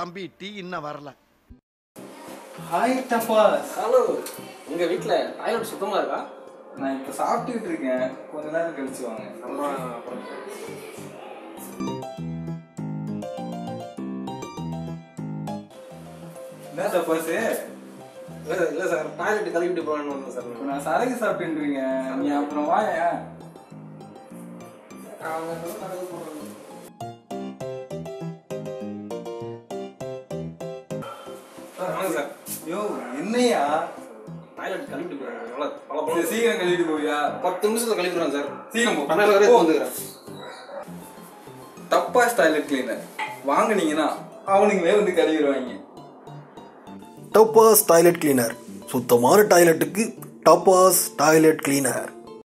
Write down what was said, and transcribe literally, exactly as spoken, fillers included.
தம்பி டீ இன்னும் வரல. ஹாய் டப்பாஸ். ஹலோ. உங்க வீட்ல டாய்லெட் சுத்தமா இருக்கா? நான் இப்ப சாப்பிட்டுட்டு இருக்கேன், கொஞ்ச நேரம் கழிச்சு வாங்க. என்ன டப்பாஸ்? இல்ல சார், டாய்லெட் கழுவிட்டு போகணும்னு வந்தேன் சார். நான் சரக்கு சாப்பிட்டுருக்கீங்க, நீ அப்புறம் வாயா. யோ என்னையா டாய்லெட் கழுவிட்டு போறேன். சீக்கிரம் கழுவிட்டு போவியா? பத்து நிமிஷத்துல கழுவிடுறேன் சார். சீக்கிரம் போ. பன்னெண்டு வரை வந்துக்கிறேன். டப்பாஸ் டாய்லெட் கிளீனர் வாங்குனீங்கன்னா அவனுங்களே வந்து கழுவிடுவாங்க. டப்பாஸ் டாய்லெட் கிளீனர், சுத்தமான டாய்லெட்டுக்கு டப்பாஸ் டாய்லெட் கிளீனர்.